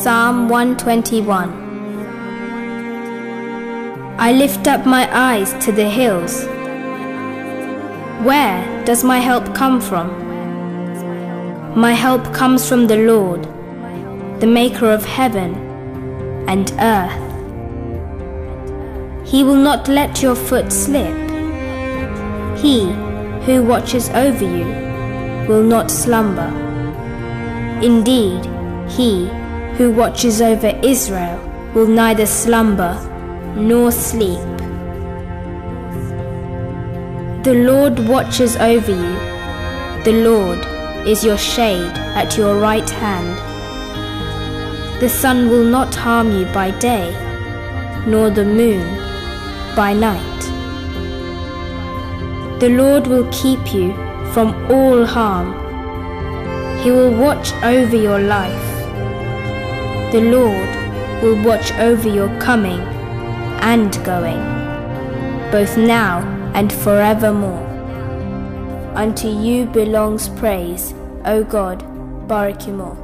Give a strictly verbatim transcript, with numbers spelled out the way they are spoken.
Psalm one twenty-one. I lift up my eyes to the hills. Where does my help come from? My help comes from the Lord, the maker of heaven and earth. He will not let your foot slip. He who watches over you will not slumber. Indeed, he who watches over Israel will neither slumber nor sleep. The Lord watches over you. The Lord is your shade at your right hand. The sun will not harm you by day, nor the moon by night. The Lord will keep you from all harm. He will watch over your life. The Lord will watch over your coming and going, both now and forevermore. Unto you belongs praise, O God, Barakimor.